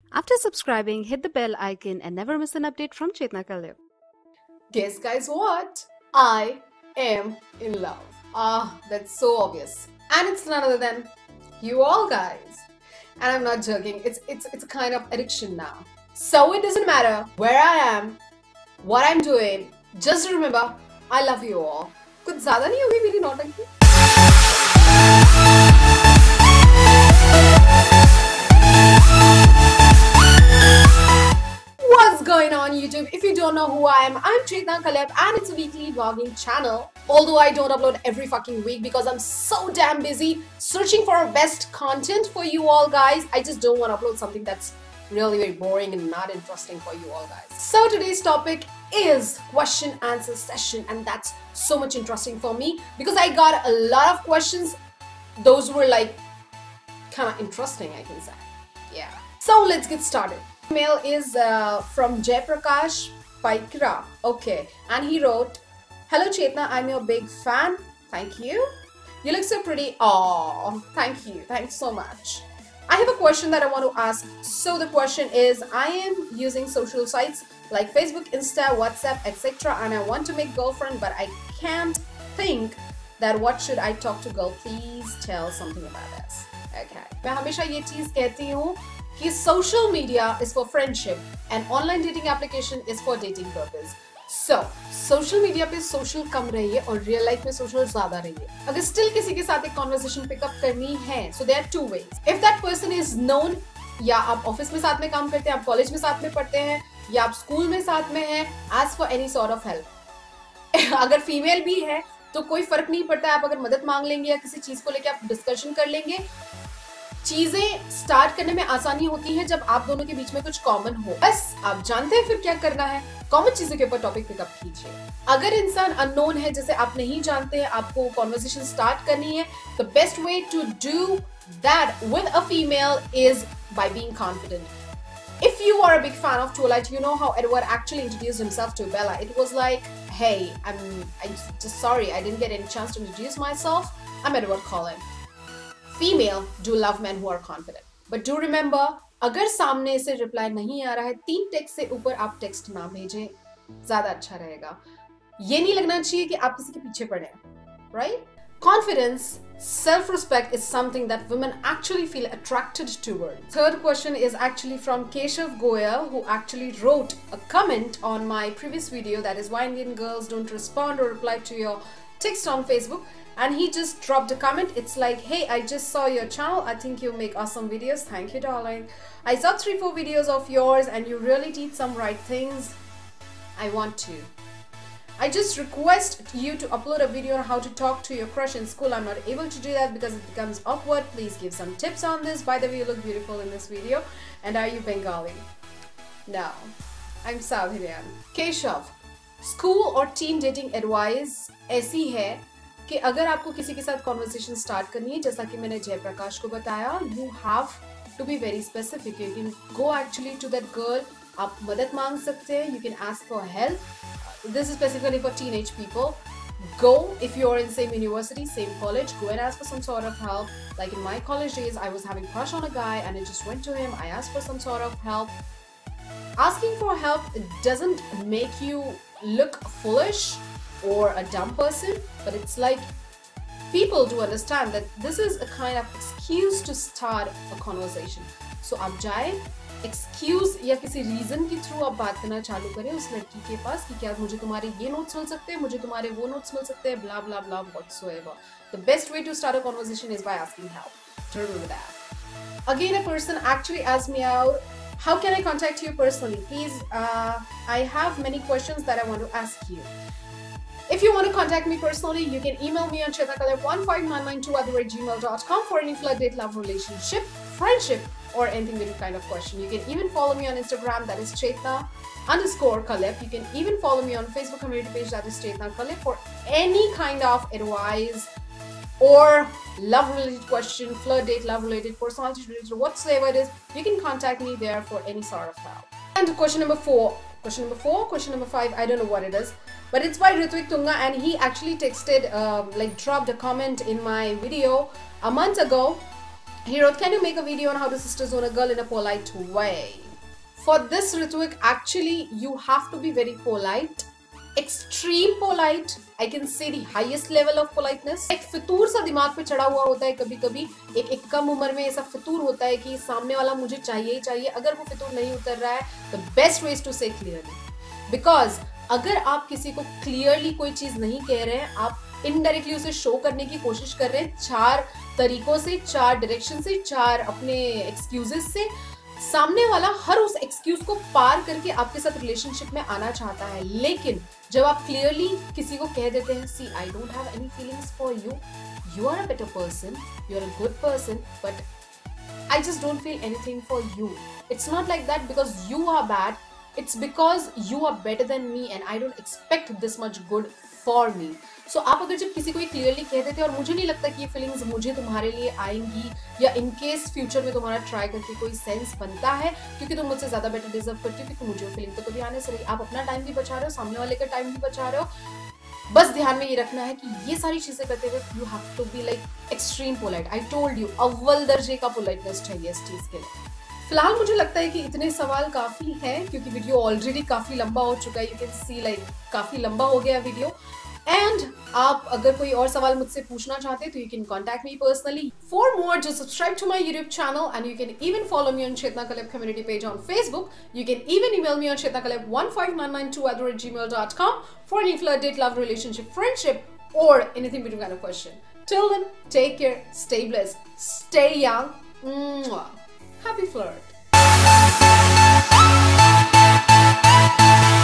After subscribing, hit the bell icon and never miss an update from Chetna Kalip. Guess guys what? I am in love. That's so obvious. And it's none other than you all guys. And I'm not joking. It's a kind of addiction now. So it doesn't matter where I am, what I'm doing. Just remember, I love you all. कुछ ज़्यादा नहीं होगी मेरी नौटंकी? What's going on YouTube? If you don't know who I am, I'm Chetna Kalep and it's a weekly vlogging channel. Although I don't upload every fucking week because I'm so damn busy searching for best content for you all guys. I just don't want to upload something that's really very boring and not interesting for you all guys. So today's topic is question answer session, and that's so much interesting for me because I got a lot of questions. Those were like kind of interesting, I can say. Yeah. So let's get started. Email is from Jaiprakash Paikra. Okay, and he wrote, "Hello Chetna, I'm your big fan. Thank you. You look so pretty. Oh, thank you. Thanks so much. I have a question that I want to ask. So the question is, I am using social sites like Facebook, Insta, WhatsApp, etc. and I want to make girlfriend, but I can't think that what should I talk to girl? Please tell something about this." Okay. मैं हमेशा ये चीज कहती हूँ कि social media is for friendship and online dating application is for dating purpose. So, social media पे social कम रहिए और real life में social ज़्यादा रहिए. अगर still किसी के साथ एक conversation pick up करनी है, so there are two ways. If that person is known, या आप ऑफिस में साथ में काम करते हैं, आप कॉलेज में साथ में पढ़ते हैं, या आप स्कूल में साथ में हैं, ask for any sort of help. अगर फीमेल भी है तो कोई फर्क नहीं पड़ता, आप अगर मदद मांग लेंगे या किसी चीज को लेकर आप डिस्कशन कर लेंगे, चीजें स्टार्ट करने में आसानी होती है जब आप दोनों के बीच में कुछ कॉमन हो. बस आप जानते हैं फिर क्या करना है, कॉमन चीजों के ऊपर टॉपिक पिकअप कीजिए. अगर इंसान अननोन है, जैसे आप नहीं जानते हैं, आपको कॉन्वर्सेशन स्टार्ट करनी है, the best way to do that with a female is by being confident. If you are a big fan of Twilight, you know how Edward actually introduced himself to Bella. It was like, "Hey, I'm just sorry, I didn't get any chance to introduce myself. I'm Edward Cullen." Female do love men who are confident. But do remember, अगर सामने से reply नहीं आ रहा है, 3 text से ऊपर आप text ना भेजें, ज्यादा अच्छा रहेगा. ये नहीं लगना चाहिए कि आप किसी के पीछे पड़े हैं, right? Confidence, self-respect is something that women actually feel attracted toward. Third question is actually from Keshav Goyal, who actually wrote a comment on my previous video, that is why Indian girls don't respond or reply to your text on Facebook. And he just dropped a comment. It's like, "Hey, I just saw your channel. I think you make awesome videos. Thank you, darling. I saw 3-4 videos of yours and you really teach some right things. I want to. I just request you to upload a video on how to talk to your crush in school. I'm not able to do that because it becomes awkward. Please give some tips on this. By the way, you look beautiful in this video. And are you Bengali?" No, I'm South Indian. Keshav, school or teen dating advice ऐसी है कि अगर आपको किसी के साथ conversation start करनी है, जैसा कि मैंने जयप्रकाश को बताया, you have to be very specific. You can go actually to that girl, आप मदद मांग सकते हैं, you can ask for help. This is specifically for teenage people. Go, if you're in same university, same college, go and ask for some sort of help. Like in my college days, I was having a crush on a guy and I just went to him, I asked for some sort of help. Asking for help doesn't make you look foolish or a dumb person, but it's like people do understand that this is a kind of excuse to start a conversation. So आप जाए, excuse या किसी reason के through आप बात करना चालू करें उस लड़की के पास कि क्या मुझे तुम्हारे ये नोट्स मिल सकते हैं, मुझे तुम्हारे वो नोट्स मिल सकते हैं, blah blah blah whatsoever. The best way to start a conversation is by asking help. Remember that. Again, a person actually asked me out, "How can I contact you personally? Please, I have many questions that I want to ask you." If you want to contact me personally, you can email me on chetnakalep15992@gmail.com for any flood, date, love, relationship, friendship, or anything with kind of question. You can even follow me on Instagram, that is Chetna_Kalep. You can even follow me on Facebook community page, that is Chetna Kalep, for any kind of advice or love related question, flirt, date, love related, personality related, whatsoever it is. You can contact me there for any sort of help. And question number 4, question number 5, I don't know what it is, but it's by Ritvik Tunga, and he actually texted, like dropped a comment in my video a month ago. Hero, can you make a video on how to sister zone a girl in a polite way? For this, Ritvik, actually you have to be very polite. Extreme polite. I can say the highest level of politeness. एक फितूर सा दिमाग पे चढ़ा हुआ होता है कभी कभी, एक कम उम्र में ऐसा फितूर होता है कि सामने वाला मुझे चाहिए ही चाहिए. अगर वो फितूर नहीं उतर रहा है, the best way is to say clearly. Because अगर आप किसी को क्लियरली कोई चीज नहीं कह रहे हैं, आप इनडायरेक्टली उसे शो करने की कोशिश कर रहे हैं, 4 तरीकों से, 4 डायरेक्शन से, 4 अपने एक्सक्यूजेस से. सामने वाला हर उस एक्सक्यूज को पार करके आपके साथ रिलेशनशिप में आना चाहता है. लेकिन जब आप क्लियरली किसी को कह देते हैं, see I don't have any feelings for you, you are a better person, you are a good person, but I just don't feel anything for you. It's not like that because you are bad, it's because you are better than me and I don't expect this much good for me. So आप अगर जब किसी को ये clearly कह देते हैं और मुझे नहीं लगता कि ये फीलिंग्स मुझे तुम्हारे लिए आएंगी, या इन केस फ्यूचर में तुम्हारा ट्राई करके कोई सेंस बनता है क्योंकि तुम मुझसे ज्यादा बेटर डिजर्व करती हो, क्योंकि मुझे वो फीलिंग तो कभी आने से नहीं. आप अपना टाइम भी बचा रहे हो, सामने वाले का टाइम भी बचा रहे हो. बस ध्यान में ये रखना है कि ये सारी चीजें करते हुए you have to be like extreme polite. I told you, अव्वल दर्जे का पोलाइटनेस चाहिए इस चीज के लिए. फिलहाल मुझे लगता है कि इतने सवाल काफी हैं क्योंकि वीडियो ऑलरेडी काफी लंबा हो चुका है. यू कैन सी लाइक काफी लंबा हो गया वीडियो. एंड आप अगर कोई और सवाल मुझसे पूछना चाहते हैं तो you can contact me personally. For more just subscribe to my YouTube channel and you can even follow me on Chetna Kaleb community page on Facebook. You can even email me on chetnakaleb15992@gmail.com for any flirt, date, love, relationship, friendship, or anything between kind of question. Till then, take care, stay blessed, stay young. Mwah. Happy flirt.